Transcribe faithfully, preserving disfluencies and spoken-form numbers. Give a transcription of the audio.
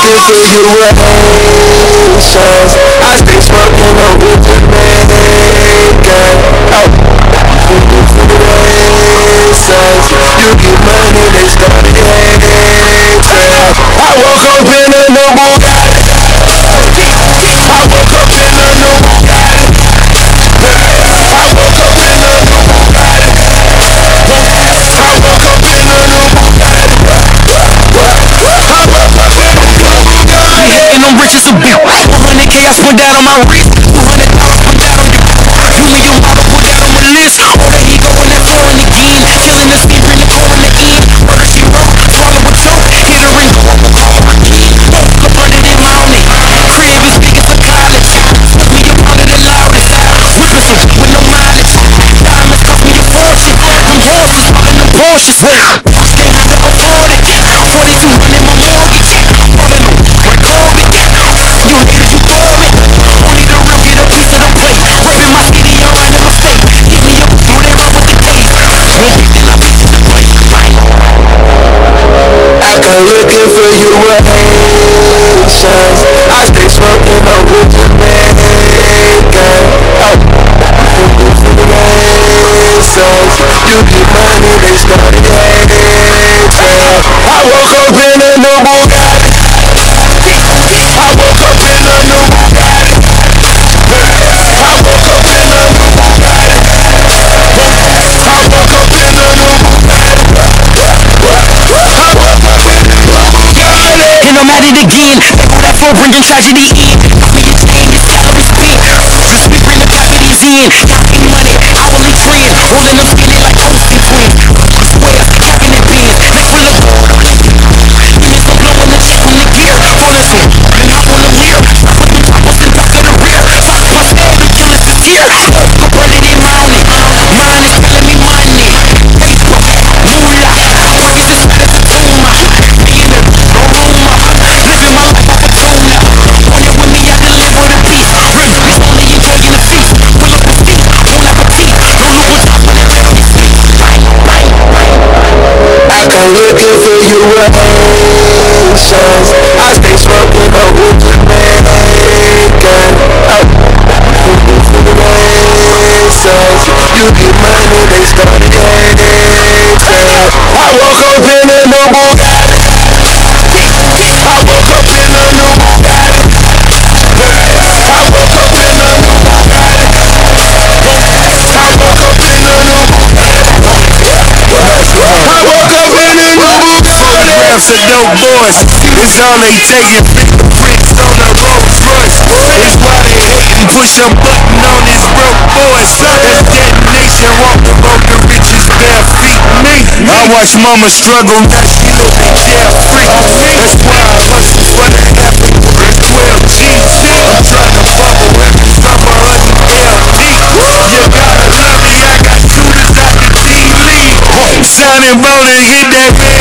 looking for you with patience. I stay smoking on with Jamaican. Oh, looking for the races. You get money, they started hating. I woke up in a new Bugatti. I woke up in a new Bugatti. I woke up in a new Bugatti. I woke up in a new Bugatti. I woke up in a new Bugatti. And I'm rich as a bitch. one hundred K I spent that on my wrist. two hundred dollars put that on your. You and your mama put that on my list. Oh, there he go in that foreign again. Killing the sleep in the core in the end. Murder she wrote, swallow a choke. Hit her and go up a call her again. Look under them mountain. Crib is big as a college. Smoke me up under the loudest. Whipping some with no mileage. Diamonds cost me a fortune. Them horses all in them Porsches. Can't have to afford it. forty-two hundred my mortgage. Falling on record it. You haters, you throw it. Only the real get a piece of the plate. Rapping my city around in my state. Hit me up, through there up with the tape. One pick, then I beat the plate. I come looking for you with patience. I stay smoking on with Jamaican. Oh, looking for the races. You get money, they started hating. I woke up in a new Bugatti. I woke up in a new Bugatti. I woke up in a new Bugatti. I woke up in a new Bugatti. I woke up in a new Bugatti. And I'm at it again. Label that flow, bringing tragedy in. Got me a chain, this salary spin. Just we bring the cavities in. Counting money, hourly trend. Rolling them skinny like Olsen twins. Squares, cabinet pins. Neck full of gold. Demons are blowing the check from the gear. Falling soon, and hop on the rear. Stop with them choppers and duck to the rear. Fuck my head, the killers is here. Go burn it in mountain. Mine is killing me money. Facebook, moolah. Pockets is fat as a tumor. Me in the Roma. Living my life off a tuna. On it with me, I deliver the peace. It's only enjoying the feast. Pull up the feet, bon appetit. No look what's up when it ready to sleep. I come looking for you with patience. I stay smoking on with Jamaican. Oh, looking for the races. You get money, they started hating. I woke up in a new Bugatti. I woke up in a new Bugatti. I woke up in a new Bugatti. I woke up in a new Bugatti. I woke up in a new Bugatti. Photographs of dope boys, it's all they taking. Fingerprints on the Rolls Royce. It's why they hatin'. Push a button on these broke boys. That's detonation. Walk the road to riches, bare feet. Me, I watch mama struggle, now she living carefree. That's why I hustle for the effort. twelve G's. I'm trying to bubble every summer under L D. You gotta love me, I got shooters out the D-League. Signing bone and hit that man.